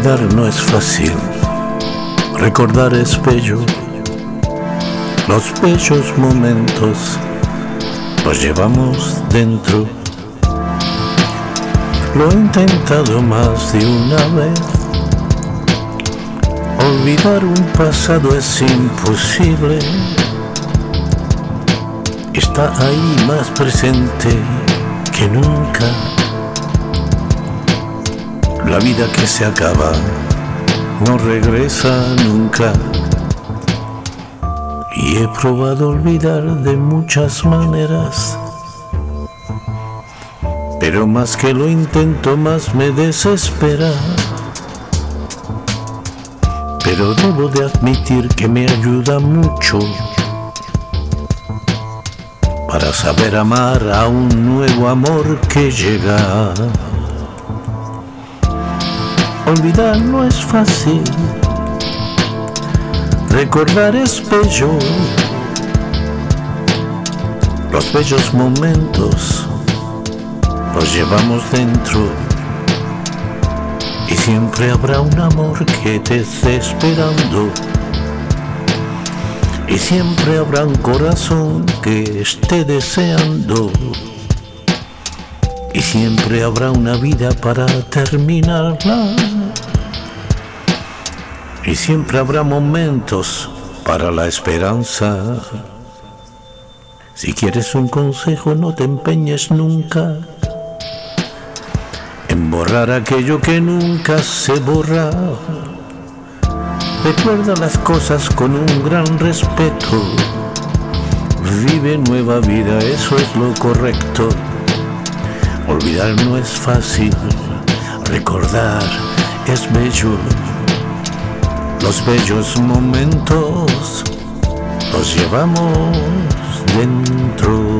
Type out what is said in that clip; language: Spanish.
Olvidar no es fácil, recordar es bello. Los bellos momentos los llevamos dentro. Lo he intentado más de una vez. Olvidar un pasado es imposible. Está ahí más presente que nunca. La vida que se acaba no regresa nunca. Y he probado olvidar de muchas maneras, pero más que lo intento, más me desespera. Pero debo de admitir que me ayuda mucho para saber amar a un nuevo amor que llega. Olvidar no es fácil, recordar es bello. Los bellos momentos los llevamos dentro. Y siempre habrá un amor que te esté esperando. Y siempre habrá un corazón que esté deseando. Y siempre habrá una vida para terminarla. Y siempre habrá momentos para la esperanza. Si quieres un consejo, no te empeñes nunca en borrar aquello que nunca se borra. Recuerda las cosas con un gran respeto. Vive nueva vida, eso es lo correcto. Olvidar no es fácil, recordar es bello. Los bellos momentos los llevamos dentro.